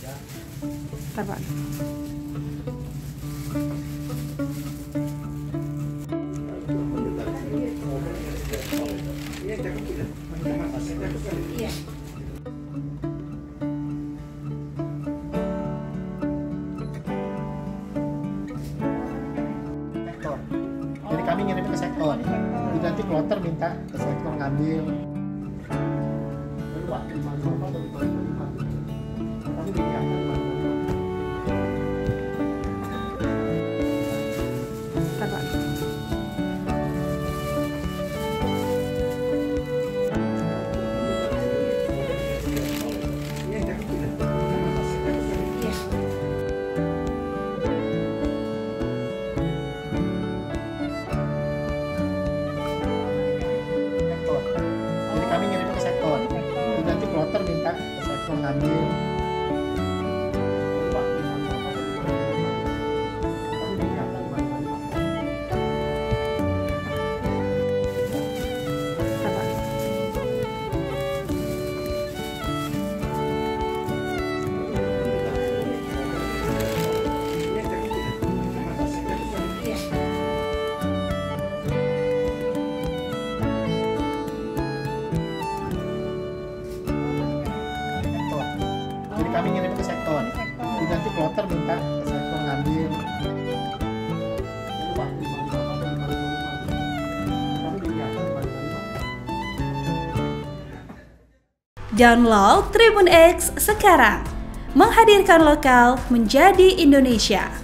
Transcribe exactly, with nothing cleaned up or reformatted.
Ntar, Pak. Sektor. Jadi kami ngirim ke sektor. Jadi nanti kloter minta ke sektor ngambil. Ntar, Pak. Sektor. Jadi kami ngirim ke sektor. Jadi nanti kloter minta ke sektor ngambil. Ntar, Pak. Sektor. Jadi kami ngirim ke sektor. Jadi nanti kloter minta ke sektor ngambil. Download Tribun X sekarang, menghadirkan lokal menjadi Indonesia.